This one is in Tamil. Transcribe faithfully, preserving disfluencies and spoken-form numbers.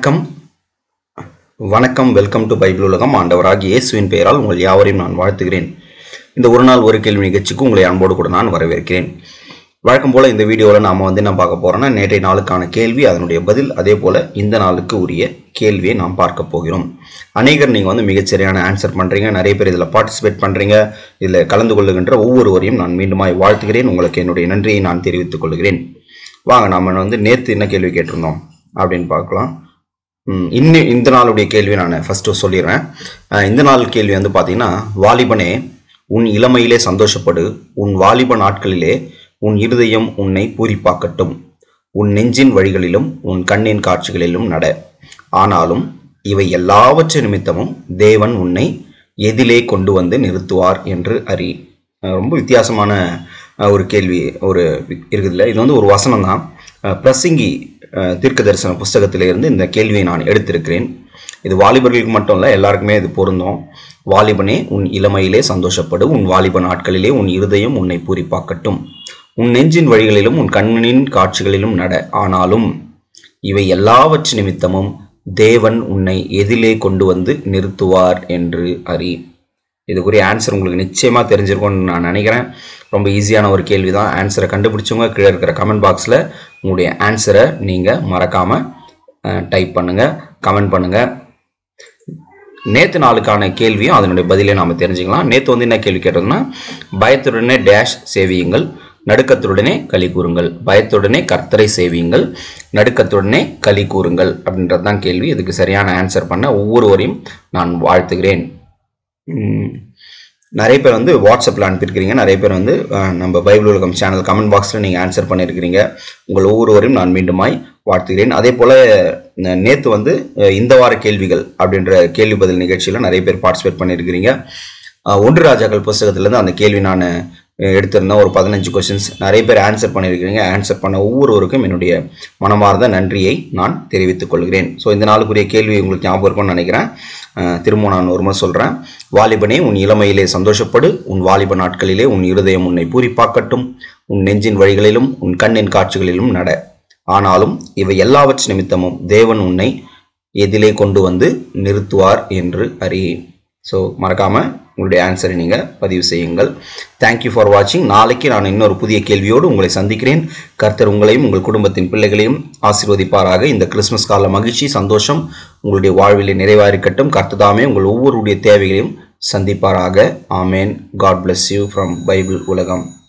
வணக்கம் வணக்கம் வெல்கம் டு பைபிள் உலகம். ஆண்டவராகிய இயேசுவின் பெயரால் உங்கள் யாவரையும் நான் வாழ்த்துகிறேன். இந்த ஒரு நாள் ஒரு கேள்வி நிகழ்ச்சிக்கு உங்களை அன்போடு கூட நான் வரவேற்கிறேன். வழக்கம் போல இந்த வீடியோவில் நாம் வந்து என்ன பார்க்க போறோம்னா, நேற்றைய நாளுக்கான கேள்வி, அதனுடைய பதில், அதே போல இந்த நாளுக்கு உரிய கேள்வியை நாம் பார்க்க போகிறோம். அநேகர் நீங்கள் வந்து மிகச்சரியான ஆன்சர் பண்ணுறீங்க, நிறைய பேர் இதில் பார்ட்டிசிபேட் பண்ணுறீங்க. இதில் கலந்து கொள்ளுகின்ற ஒவ்வொருவரையும் நான் மீண்டுமாய் வாழ்த்துகிறேன். உங்களுக்கு என்னுடைய நன்றியை நான் தெரிவித்துக் கொள்கிறேன். வாங்க, நம்ம வந்து நேற்று என்ன கேள்வி கேட்டிருந்தோம் அப்படின்னு பார்க்கலாம். இன்னும் இந்த நாளுடைய கேள்வி நான் ஃபஸ்ட்டு சொல்லிடுறேன். இந்த நாள் கேள்வி வந்து பார்த்தீங்கன்னா, வாலிபனே உன் இளமையிலே சந்தோஷப்படு, உன் வாலிப நாட்களிலே உன் இருதயம் உன்னை பூரிப்பாக்கட்டும், உன் நெஞ்சின் வழிகளிலும் உன் கண்ணின் காட்சிகளிலும் நட, ஆனாலும் இவை எல்லாவற்றை நிமித்தமும் தேவன் உன்னை எதிலே கொண்டு வந்து நிறுத்துவார் என்று அறி. ரொம்ப வித்தியாசமான ஒரு கேள்வி ஒரு இருக்குதுல்ல. இது வந்து ஒரு வசனம் தான். பிரசங்கி தீர்க்க தரிசன புஸ்தகத்திலிருந்து இந்த கேள்வியை நான் எடுத்திருக்கிறேன். இது வாலிபர்களுக்கு மட்டும் இல்லை, எல்லாருக்குமே இது பொருந்தும். வாலிபனே உன் இளமையிலே சந்தோஷப்படு, உன் வாலிப நாட்களிலே உன் இருதயம் உன்னை பூரிப்பாக்கட்டும், உன் நெஞ்சின் வழிகளிலும் உன் கண்ணின் காட்சிகளிலும் நட, ஆனாலும் இவை எல்லாவற்று நிமித்தமும் தேவன் உன்னை எதிலே கொண்டு வந்து நிறுத்துவார் என்று அறி. இதுக்குரிய ஆன்சர் உங்களுக்கு நிச்சயமாக தெரிஞ்சிருக்கும்னு நான் நினைக்கிறேன். ரொம்ப ஈஸியான ஒரு கேள்வி தான். ஆன்சரை கண்டுபிடிச்சவங்க கீழே இருக்கிற கமெண்ட் பாக்ஸில் உங்களுடைய ஆன்சரை நீங்கள் மறக்காமல் டைப் பண்ணுங்கள், கமெண்ட் பண்ணுங்கள். நேற்று நாளுக்கான கேள்வியும் அதனுடைய பதிலே நாம் தெரிஞ்சுக்கலாம். நேற்று வந்து என்ன கேள்வி கேட்டோம்னா, பயத்துடனே டேஷ் சேவியுங்கள், நடுக்கத்துடனே களி கூறுங்கள். பயத்துடனே கர்த்தரை சேவியுங்கள், நடுக்கத்துடனே களி கூறுங்கள் அப்படின்றது தான் கேள்வி. இதுக்கு சரியான ஆன்சர் பண்ண ஒவ்வொருவரையும் நான் வாழ்த்துகிறேன். நிறைய பேர் வந்து வாட்ஸ்அப்பில் அனுப்பியிருக்கிறீங்க, நிறைய பேர் வந்து நம்ம பைபிள் உலகம் சேனல் கமெண்ட் பாக்ஸில் நீங்கள் ஆன்சர் பண்ணியிருக்கிறீங்க. உங்கள் ஒவ்வொருவரையும் நான் மீண்டுமாய் வாழ்த்துகிறேன். அதே போல் நேற்று வந்து இந்த வார கேள்விகள் அப்படின்ற கேள்வி பதில் நிகழ்ச்சியில் நிறைய பேர் பார்ட்டிசிபேட் பண்ணியிருக்கிறீங்க. ஒன்று ராஜாக்கள் புஸ்தகத்திலேருந்து அந்த கேள்வி நான் எடுத்திருந்தேன். ஒரு பதினஞ்சு கொஸ்டின்ஸ் நிறைய பேர் ஆன்சர் பண்ணியிருக்கிறீங்க. ஆன்சர் பண்ண ஒவ்வொருவருக்கும் என்னுடைய மனமார்ந்த நன்றியை நான் தெரிவித்துக் கொள்கிறேன். ஸோ இந்த நாளுக்குரிய கேள்வி உங்களுக்கு ஞாபகம் இருக்கும்னு நினைக்கிறேன். திரும்ப நான் ஒரு முறை சொல்கிறேன். வாலிபனே உன் இளமையிலே சந்தோஷப்படு, உன் வாலிப நாட்களிலே உன் இருதயம் உன்னை பூரிப்பாக்கட்டும், உன் நெஞ்சின் வழிகளிலும் உன் கண்ணின் காட்சிகளிலும் நட, ஆனாலும் இவை எல்லாவற்று நிமித்தமும் தேவன் உன்னை எதிலே கொண்டு வந்து நிறுத்துவார் என்று அறி. ஸோ மறக்காமல் உங்களுடைய ஆன்சரை நீங்கள் பதிவு செய்யுங்கள். தேங்க்யூ ஃபார் வாட்சிங். நாளைக்கு நான் இன்னொரு புதிய கேள்வியோடு உங்களை சந்திக்கிறேன். கர்த்தர் உங்களையும் உங்கள் குடும்பத்தின் பிள்ளைகளையும் ஆசீர்வதிப்பாராக. இந்த கிறிஸ்துமஸ் கால மகிழ்ச்சி, சந்தோஷம் உங்களுடைய வாழ்விலே நிறைவாயிருக்கட்டும். கர்த்ததாமே உங்கள் ஒவ்வொருடைய தேவைகளையும் சந்திப்பாராக. ஆமேன். God bless you from Bible உலகம்.